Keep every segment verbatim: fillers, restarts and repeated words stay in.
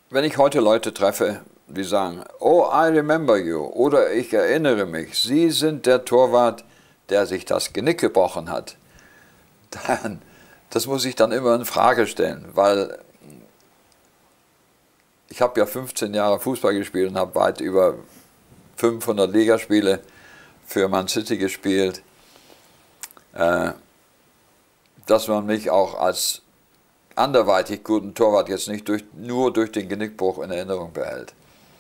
Wenn ich heute Leute treffe, die sagen, oh, I remember you, oder ich erinnere mich, Sie sind der Torwart, der sich das Genick gebrochen hat, dann, das muss ich dann immer in Frage stellen, weil ich habe ja fünfzehn Jahre Fußball gespielt und habe weit über fünfhundert Ligaspiele für Man City gespielt, äh, dass man mich auch als anderweitig guten Torwart jetzt nicht durch, nur durch den Genickbruch in Erinnerung behält.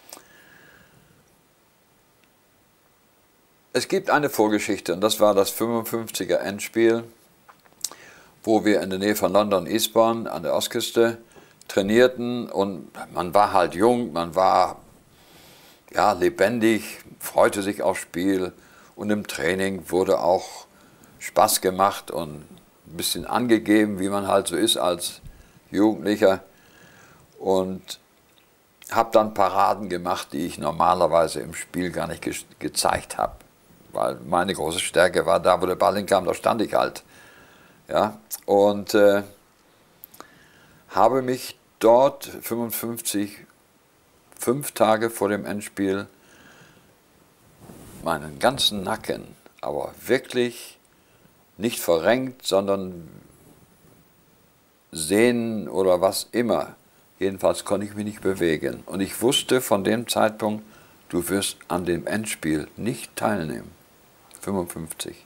Es gibt eine Vorgeschichte und das war das fünfundfünfziger Endspiel, wo wir in der Nähe von London Eastbourne an der Ostküste trainierten und man war halt jung, man war ja, lebendig, freute sich aufs Spiel und im Training wurde auch Spaß gemacht und ein bisschen angegeben, wie man halt so ist als Jugendlicher, und habe dann Paraden gemacht, die ich normalerweise im Spiel gar nicht ge gezeigt habe, weil meine große Stärke war da, wo der Ball hinkam, da stand ich halt. Ja, und äh, habe mich dort fünfundfünfzig, fünf Tage vor dem Endspiel, meinen ganzen Nacken, aber wirklich nicht verrenkt, sondern Sehnen oder was immer. Jedenfalls konnte ich mich nicht bewegen. Und ich wusste von dem Zeitpunkt, du wirst an dem Endspiel nicht teilnehmen. fünfundfünfzig.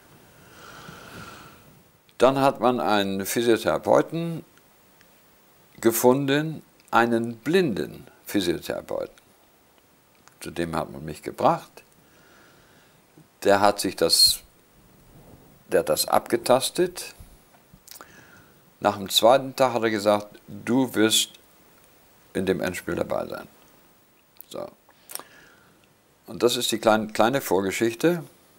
Dann hat man einen Physiotherapeuten gefunden, einen blinden Physiotherapeuten. Zu dem hat man mich gebracht. Der hat sich das, der hat das abgetastet. Nach dem zweiten Tag hat er gesagt, du wirst in dem Endspiel dabei sein. So. Und das ist die kleine, kleine Vorgeschichte.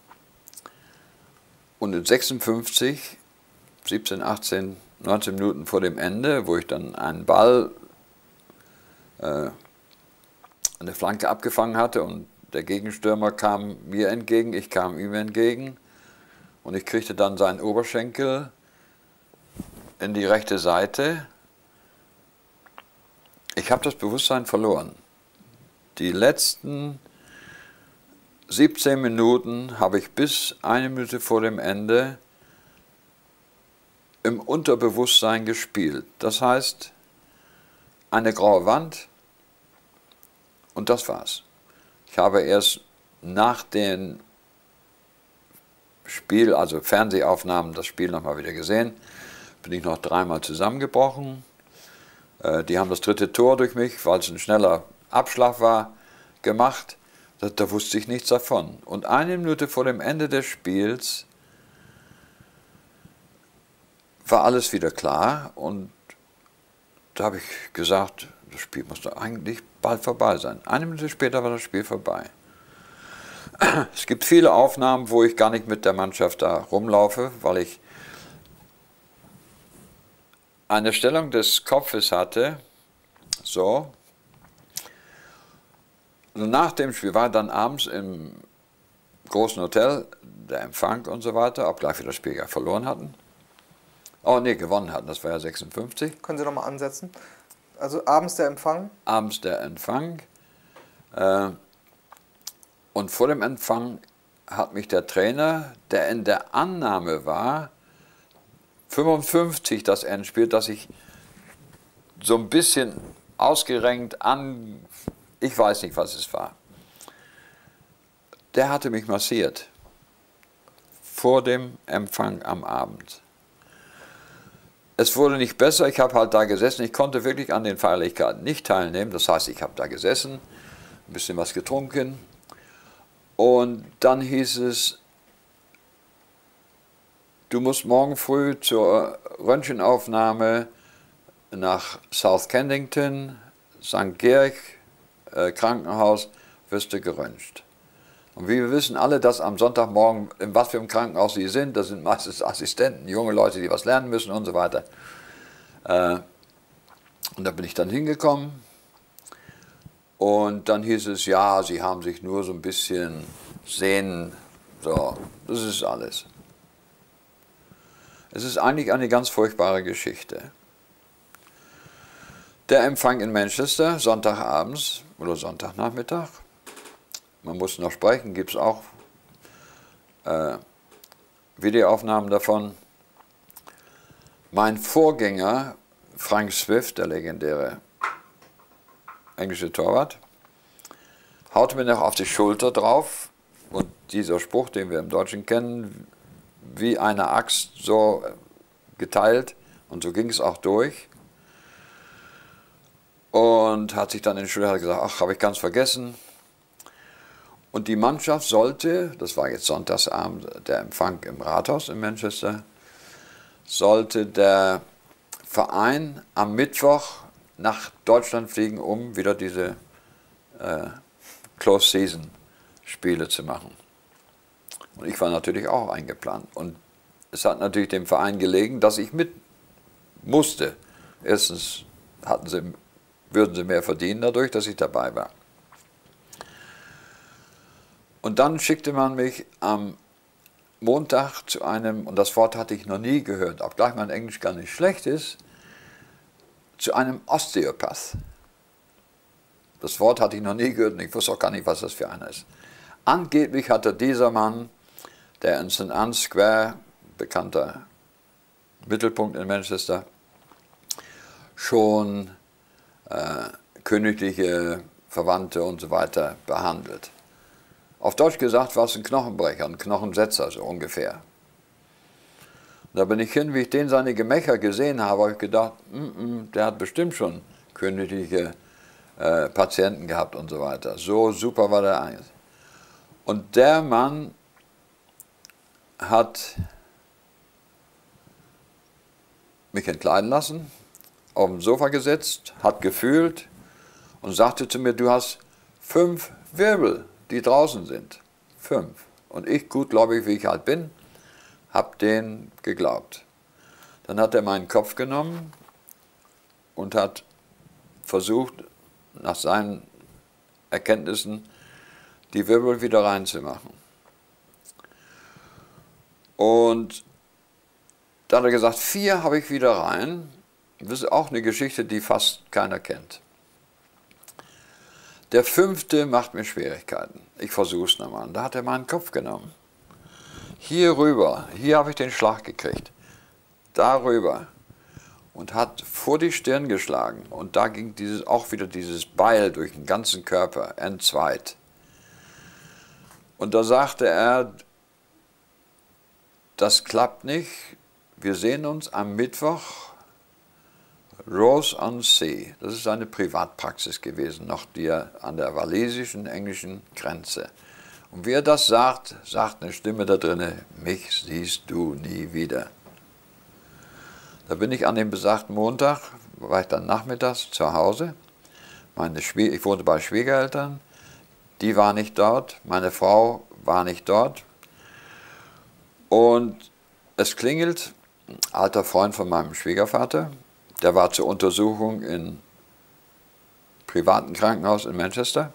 Und in sechsundfünfzig, siebzehn, achtzehn, neunzehn Minuten vor dem Ende, wo ich dann einen Ball äh, an der Flanke abgefangen hatte und der Gegenstürmer kam mir entgegen, ich kam ihm entgegen und ich kriegte dann seinen Oberschenkel in die rechte Seite. Ich habe das Bewusstsein verloren. Die letzten siebzehn Minuten habe ich bis eine Minute vor dem Ende im Unterbewusstsein gespielt. Das heißt, eine graue Wand und das war's. Ich habe erst nach dem Spiel, also Fernsehaufnahmen, das Spiel nochmal wieder gesehen, bin ich noch dreimal zusammengebrochen. Die haben das dritte Tor durch mich, weil es ein schneller Abschlag war, gemacht. Da, da wusste ich nichts davon. Und eine Minute vor dem Ende des Spiels war alles wieder klar und da habe ich gesagt, das Spiel muss doch eigentlich bald vorbei sein. Eine Minute später war das Spiel vorbei. Es gibt viele Aufnahmen, wo ich gar nicht mit der Mannschaft da rumlaufe, weil ich eine Stellung des Kopfes hatte, so. Und nach dem Spiel war dann abends im großen Hotel der Empfang und so weiter, obgleich wir das Spiel ja verloren hatten. Oh nee, gewonnen hatten, das war ja sechsundfünfzig. Können Sie nochmal ansetzen? Also abends der Empfang? Abends der Empfang. Äh, und vor dem Empfang hat mich der Trainer, der in der Annahme war, fünfundfünfzig das Endspiel, dass ich so ein bisschen ausgerenkt an, ich weiß nicht, was es war. Der hatte mich massiert vor dem Empfang am Abend. Es wurde nicht besser, ich habe halt da gesessen, ich konnte wirklich an den Feierlichkeiten nicht teilnehmen, das heißt, ich habe da gesessen, ein bisschen was getrunken und dann hieß es, du musst morgen früh zur Röntgenaufnahme nach South Kensington, Sankt Georg, äh, Krankenhaus, wirst du geröntgt. Und wie wir wissen alle, dass am Sonntagmorgen, in was für einem Krankenhaus sie sind, das sind meistens Assistenten, junge Leute, die was lernen müssen und so weiter. Äh, und da bin ich dann hingekommen und dann hieß es, ja, sie haben sich nur so ein bisschen Sehnen, so, das ist alles. Es ist eigentlich eine ganz furchtbare Geschichte. Der Empfang in Manchester, Sonntagabends oder Sonntagnachmittag. Man muss noch sprechen, gibt es auch äh, Videoaufnahmen davon. Mein Vorgänger, Frank Swift, der legendäre englische Torwart, haute mir noch auf die Schulter drauf und dieser Spruch, den wir im Deutschen kennen, wie eine Axt so geteilt und so ging es auch durch. Und hat sich dann in die Schule gesagt, ach, habe ich ganz vergessen. Und die Mannschaft sollte, das war jetzt Sonntagsabend, der Empfang im Rathaus in Manchester, sollte der Verein am Mittwoch nach Deutschland fliegen, um wieder diese äh, Close-Season-Spiele zu machen. Und ich war natürlich auch eingeplant. Und es hat natürlich dem Verein gelegen, dass ich mit musste. Erstens hatten sie, würden sie mehr verdienen dadurch, dass ich dabei war. Und dann schickte man mich am Montag zu einem, und das Wort hatte ich noch nie gehört, obgleich mein Englisch gar nicht schlecht ist, zu einem Osteopath. Das Wort hatte ich noch nie gehört und ich wusste auch gar nicht, was das für einer ist. Angeblich hatte dieser Mann, der in Saint Anne's Square, bekannter Mittelpunkt in Manchester, schon äh, königliche Verwandte und so weiter behandelt. Auf Deutsch gesagt war es ein Knochenbrecher, ein Knochensetzer, so ungefähr. Und da bin ich hin, wie ich den seine Gemächer gesehen habe, habe ich gedacht, mm -mm, der hat bestimmt schon königliche äh, Patienten gehabt und so weiter. So super war der eigentlich. Und der Mann hat mich entkleiden lassen, auf dem Sofa gesetzt, hat gefühlt und sagte zu mir, du hast fünf Wirbel, die draußen sind. Fünf. Und ich, gutgläubig wie ich halt bin, habe den geglaubt. Dann hat er meinen Kopf genommen und hat versucht, nach seinen Erkenntnissen die Wirbel wieder reinzumachen. Und da hat er gesagt, vier habe ich wieder rein. Das ist auch eine Geschichte, die fast keiner kennt. Der fünfte macht mir Schwierigkeiten. Ich versuche es nochmal. Da hat er meinen Kopf genommen. Hier rüber, hier habe ich den Schlag gekriegt. Darüber. Und hat vor die Stirn geschlagen. Und da ging dieses, auch wieder dieses Beil durch den ganzen Körper, entzweit. Und da sagte er, das klappt nicht. Wir sehen uns am Mittwoch, Ross-on-Sea. Das ist eine Privatpraxis gewesen, noch die an der walisischen, englischen Grenze. Und wie er das sagt, sagt eine Stimme da drinnen, mich siehst du nie wieder. Da bin ich an dem besagten Montag, war ich dann nachmittags zu Hause. Meine Schwie- ich wohnte bei Schwiegereltern, die war nicht dort, meine Frau war nicht dort. Und es klingelt, ein alter Freund von meinem Schwiegervater, der war zur Untersuchung im privaten Krankenhaus in Manchester.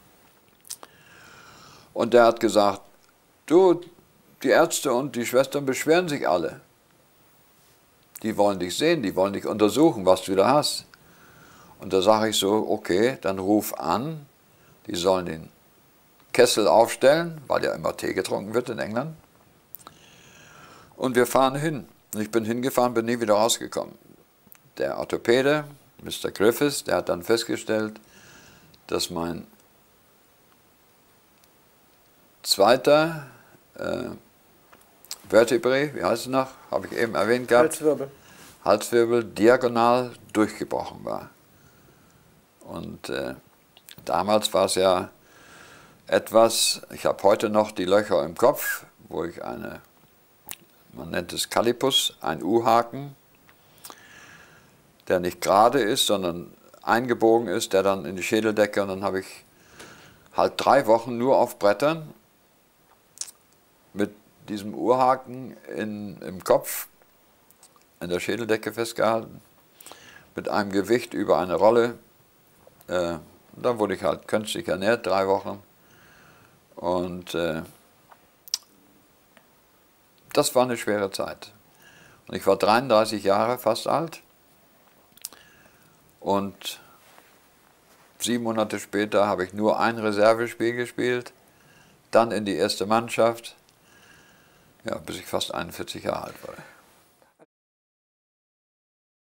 Und der hat gesagt, du, die Ärzte und die Schwestern beschweren sich alle. Die wollen dich sehen, die wollen dich untersuchen, was du da hast. Und da sage ich so, okay, dann ruf an, die sollen den Kessel aufstellen, weil ja immer Tee getrunken wird in England. Und wir fahren hin. Und ich bin hingefahren, bin nie wieder rausgekommen. Der Orthopäde, Mister Griffiths, der hat dann festgestellt, dass mein zweiter äh, Vertebrae, wie heißt es noch, habe ich eben erwähnt gehabt, Halswirbel. Halswirbel diagonal durchgebrochen war. Und äh, damals war es ja etwas, ich habe heute noch die Löcher im Kopf, wo ich eine, man nennt es Callipus, ein U-Haken, der nicht gerade ist, sondern eingebogen ist, der dann in die Schädeldecke, und dann habe ich halt drei Wochen nur auf Brettern mit diesem Uhrhaken in, im Kopf, in der Schädeldecke festgehalten, mit einem Gewicht über eine Rolle. Äh, dann wurde ich halt künstlich ernährt, drei Wochen. Und äh, das war eine schwere Zeit. Und ich war dreiunddreißig Jahre fast alt. Und sieben Monate später habe ich nur ein Reservespiel gespielt, dann in die erste Mannschaft, ja, bis ich fast einundvierzig Jahre alt war.